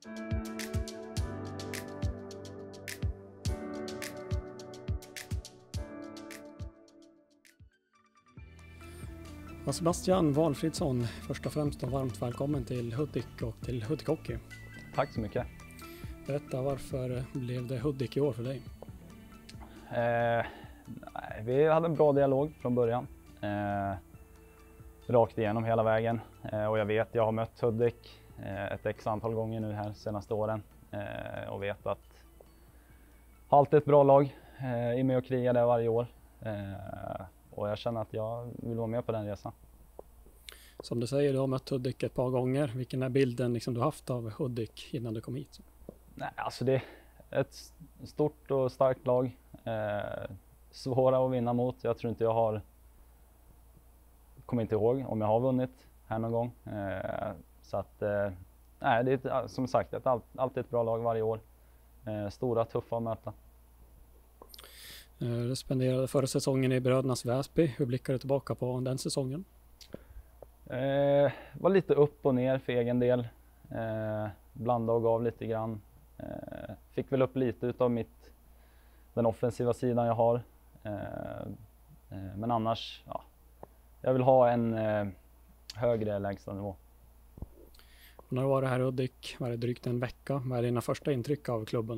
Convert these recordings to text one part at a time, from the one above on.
Sebastian Walfridsson, först och främst och varmt välkommen till Hudik och till Hudik Hockey. Tack så mycket. Berätta, varför blev det Hudik i år för dig? Vi hade en bra dialog från början. Rakt igenom hela vägen. Och jag har mött Hudik ett x antal gånger nu här senaste åren. Och vet att har alltid ett bra lag i med och kriga där varje år. Och jag känner att jag vill vara med på den resan. Som du säger, du har mött Hudik ett par gånger. Vilken är bilden du haft av Hudik innan du kom hit? Nej, alltså det är ett stort och starkt lag. Svåra att vinna mot. Jag tror inte kommer inte ihåg om jag har vunnit här någon gång. Så att, nej, det är som sagt alltid ett bra lag varje år. Stora, tuffa att möta. Du spenderade förra säsongen i Brödernas Väsby. Hur blickar du tillbaka på den säsongen? Var lite upp och ner för egen del. Blanda och gav lite grann. Fick väl upp lite utav den offensiva sidan jag har. Men annars, ja, jag vill ha en högre lägsta nivå. Och när du var här i Hudik var det drygt en vecka. Vad är dina första intryck av klubben?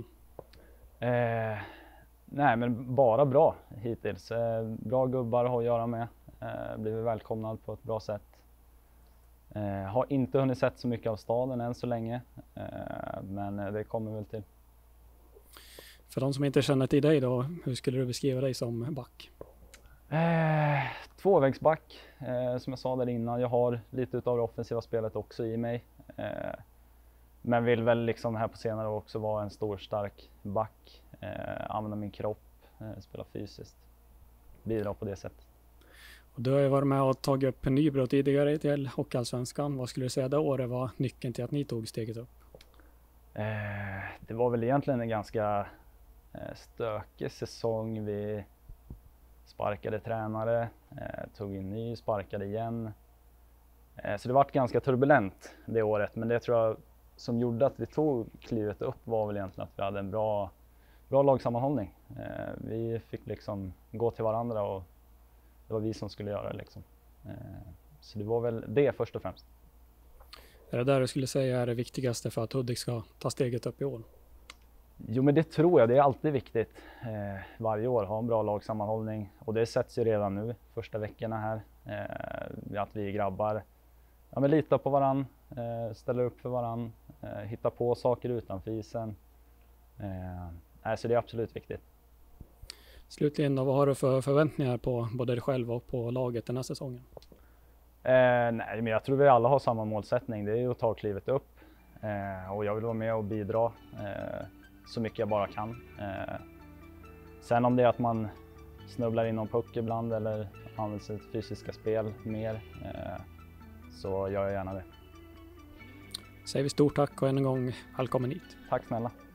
Nej, men bara bra hittills. Bra gubbar att ha att göra med. Blivit välkomnad på ett bra sätt. Har inte hunnit sett så mycket av staden än så länge. Men det kommer väl till. För de som inte känner till dig då, hur skulle du beskriva dig som back? Tvåvägsback, som jag sa där innan. Jag har lite utav det offensiva spelet också i mig. Men vill väl liksom här på senare också vara en stor stark back. Använda min kropp, spela fysiskt. Bidra på det sättet. Och du har ju varit med och tagit upp Nybro tidigare till Hockeyallsvenskan. Vad skulle du säga det året var nyckeln till att ni tog steget upp? Det var väl egentligen en ganska stökig säsong. Vi sparkade tränare, tog in ny, sparkade igen. Så det var ganska turbulent det året, men det tror jag som gjorde att vi tog klivet upp var väl egentligen att vi hade en bra lagsammanhållning. Vi fick liksom gå till varandra och det var vi som skulle göra det liksom. Så det var väl det först och främst. Är det där du skulle säga är det viktigaste för att Hudik ska ta steget upp i år? Jo, men det tror jag. Det är alltid viktigt varje år ha en bra lagsammanhållning. Och det sätts ju redan nu, första veckorna här. Att vi grabbar men litar på varann, ställer upp för varann, hittar på saker utanför isen. Så det är absolut viktigt. Slutligen då, vad har du för förväntningar på både dig själv och på laget den här säsongen? Nej, men jag tror vi alla har samma målsättning. Det är ju att ta klivet upp. Och jag vill vara med och bidra så mycket jag bara kan. Sen om det är att man snubblar in någon puck ibland eller använder sitt fysiska spel mer, så gör jag gärna det. Säger vi stort tack och än en gång välkommen hit. Tack snälla.